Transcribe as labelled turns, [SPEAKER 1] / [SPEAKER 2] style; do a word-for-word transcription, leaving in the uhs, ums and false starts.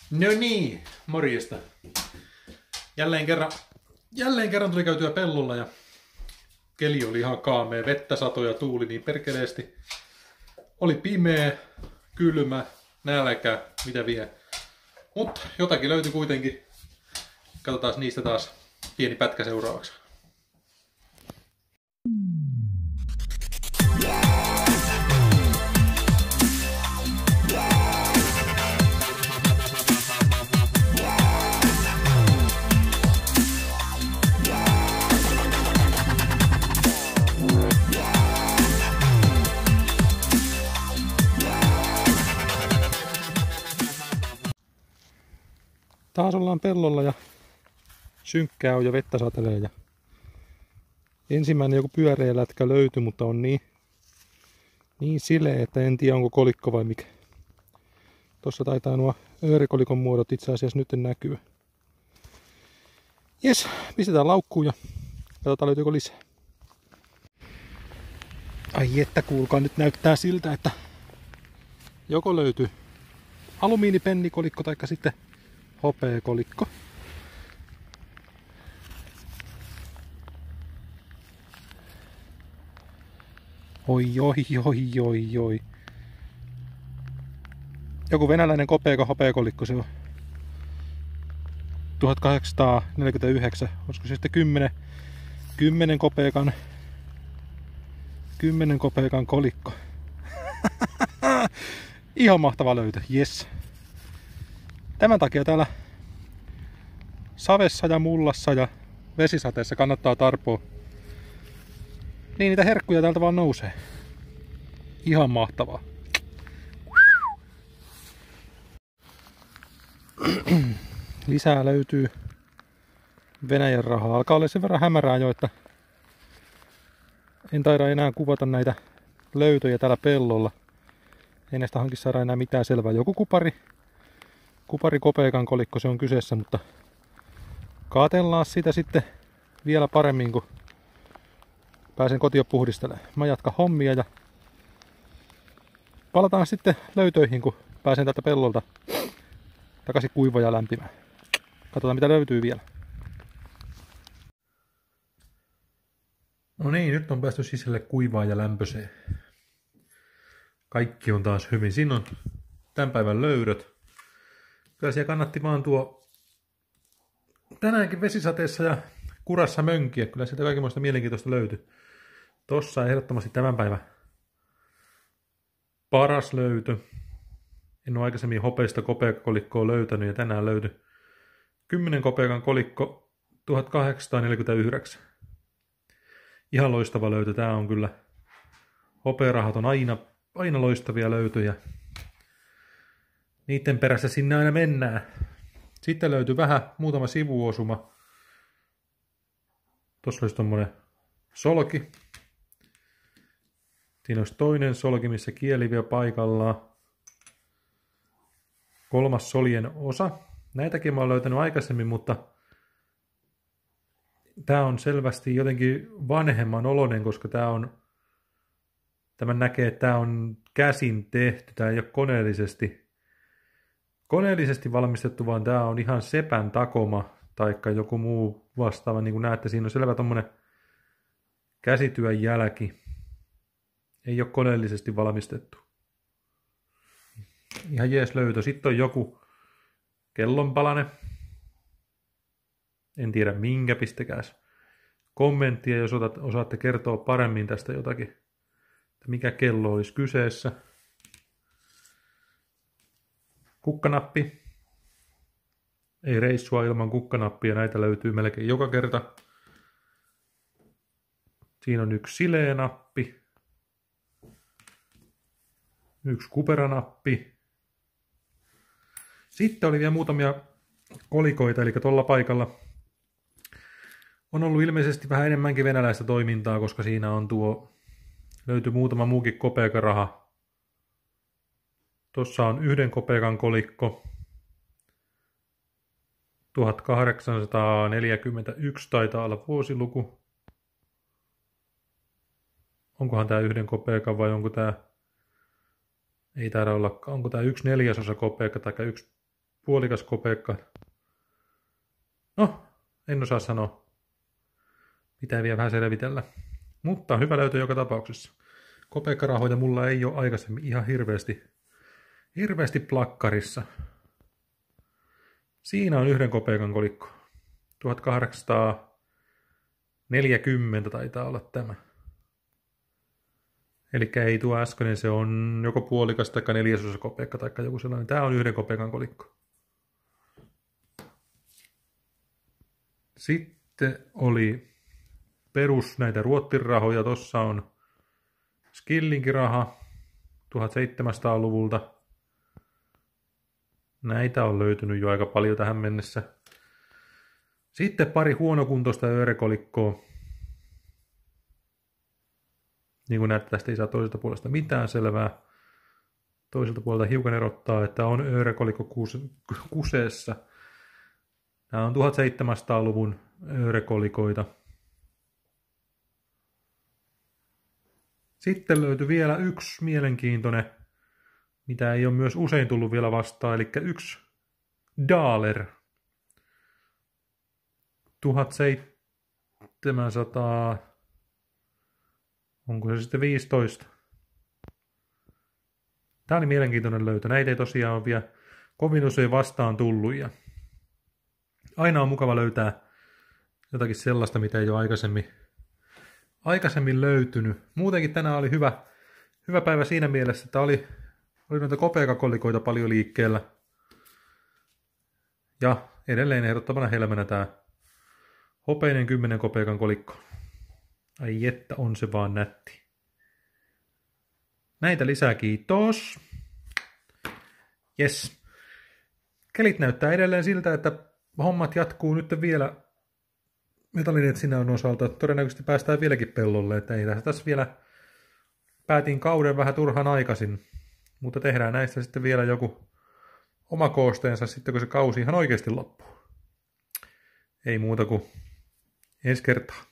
[SPEAKER 1] No niin, morjesta. Jälleen kerran, jälleen kerran tuli käytyä pellolla ja keli oli ihan kaamea. Vettä satoi ja tuuli niin perkeleesti. Oli pimeä, kylmä, nälkä, mitä vie. Mut jotakin löytyi kuitenkin. Katsotaan niistä taas pieni pätkä seuraavaksi. Taas ollaan pellolla ja synkkää on ja vettä satelee. Ja ensimmäinen joku pyöreä lätkä löytyi, mutta on niin, niin sileä, että en tiedä onko kolikko vai mikä. Tossa taitaa nuo öörikolikon muodot itse asiassa nyt näkyä. Jes, pistetään laukkuun ja katsotaan löytyykö lisää. Ai että kuulkaa, nyt näyttää siltä, että joko löytyy alumiinipennikolikko tai sitten hopeakolikko. Oi, oi, oi, oi, oi. Joku venäläinen kopeeka hopeakolikko se on. tuhatkahdeksansataaneljäkymmentäyhdeksän. Olisiko se sitten kymmenen, kymmenen kopeekan, kymmenen kopeekan kolikko. Ihan mahtava löytö, yes. Tämän takia täällä savessa ja mullassa ja vesisateessa kannattaa tarpoa. Niin niitä herkkuja täältä vaan nousee. Ihan mahtavaa. Lisää löytyy Venäjän rahaa. Alkaa olla sen verran hämärää jo, että en taida enää kuvata näitä löytöjä täällä pellolla. Ei näistä hankin saada enää mitään selvää. Joku kupari. Kupari kopeekan kolikko se on kyseessä, mutta kaatellaan sitä sitten vielä paremmin, kun pääsen kotiin puhdistelemaan. Mä jatkan hommia ja palataan sitten löytöihin, kun pääsen täältä pellolta takaisin kuiva ja lämpimään. Katsotaan mitä löytyy vielä. No niin, nyt on päästy sisälle kuivaan ja lämpöiseen. Kaikki on taas hyvin. Siinä on tämän päivän löydöt. Kyllä siellä kannatti vaan tuo tänäänkin vesisateessa ja kurassa mönkiä. Kyllä sieltä kaikenlaista mielenkiintoista löytyi. Tossa ehdottomasti tämän päivän paras löytö. En ole aikaisemmin hopeista kopeekkakolikkoa löytänyt ja tänään löytyi kymmenen kopeekan kolikko tuhatkahdeksansataaneljäkymmentäyhdeksän. Ihan loistava löytö. Tää on kyllä. Hopearahat on aina, aina loistavia löytöjä. Niiden perässä sinne aina mennään. Sitten löytyy vähän muutama sivuosuma. Tuossa olisi tommonen solki. Siinä olisi toinen solki, missä kieli vielä paikallaan. Kolmas solien osa. Näitäkin mä oon löytänyt aikaisemmin, mutta tää on selvästi jotenkin vanhemman oloinen, koska tää on, tämän näkee, että tää on käsin tehty. Tää ei ole koneellisesti Koneellisesti valmistettu, vaan tää on ihan sepän takoma taikka joku muu vastaava. Niin kuin näette, siinä on selvä tommonen käsityön jälki. Ei ole koneellisesti valmistettu. Ihan jees löytö. Sitten on joku kellonpalane. En tiedä minkä, pistäkääs kommenttia, jos osaatte kertoa paremmin tästä jotakin. Että mikä kello olisi kyseessä. Kukkanappi. Ei reissua ilman kukkanappia, näitä löytyy melkein joka kerta. Siinä on yksi sileä nappi. Yksi kuperanappi. Sitten oli vielä muutamia kolikoita, eli tuolla paikalla on ollut ilmeisesti vähän enemmänkin venäläistä toimintaa, koska siinä on tuo, löytyy muutama muukin kopeekaraha. Tuossa on yhden kopeekan kolikko. tuhatkahdeksansataaneljäkymmentäyksi taitaa olla vuosiluku. Onkohan tämä yhden kopeekan vai onko tämä... Ei taida ollakaan. Onko tämä yksi neljäsosa kopeekka tai yksi puolikas kopeekka. No, en osaa sanoa. Pitää vielä vähän selvitellä. Mutta hyvä löytö joka tapauksessa. Kopeekkarahoja mulla ei ole aikaisemmin ihan hirveästi, hirveästi plakkarissa. Siinä on yhden kopeekan kolikko. tuhatkahdeksansataaneljäkymmentä taitaa olla tämä. Eli ei tuo äskeinen, se on joko puolikas tai neljäsosa kopeekka tai joku sellainen. Tämä on yhden kopeekan kolikko. Sitten oli perus näitä ruottirahoja. Tossa on skillinkiraha tuhatseitsemänsataaluvulta. Näitä on löytynyt jo aika paljon tähän mennessä. Sitten pari huonokuntoista öörekolikkoa. Niin kuin näette, tästä ei saa toiselta puolesta mitään selvää. Toiselta puolelta hiukan erottaa, että on öörekolikko kuseessa. Nämä on tuhatseitsemänsataaluvun öörekolikoita. Sitten löytyi vielä yksi mielenkiintoinen, mitä ei ole myös usein tullut vielä vastaan, eli yksi Daler. tuhatseitsemänsataa, onko se sitten viisitoista? Tämä oli mielenkiintoinen löytö. Näitä ei tosiaan ole vielä kovin usein vastaan tullut. Ja aina on mukava löytää jotakin sellaista, mitä ei ole aikaisemmin, aikaisemmin löytynyt. Muutenkin tänään oli hyvä, hyvä päivä siinä mielessä, että oli, oli noita kopeekakolikoita paljon liikkeellä. Ja edelleen ehdottomana helmenä tämä hopeinen kymmenen kopeekan kolikko. Ai että on se vaan nätti. Näitä lisää, kiitos. Yes. Kelit näyttää edelleen siltä, että hommat jatkuu nyt vielä metallinetsinnän osalta. Todennäköisesti päästään vieläkin pellolle, että ei tässä vielä päätin kauden vähän turhan aikaisin. Mutta tehdään näistä sitten vielä joku oma koosteensa sitten, kun se kausi ihan oikeasti loppuu. Ei muuta kuin ensi kertaa.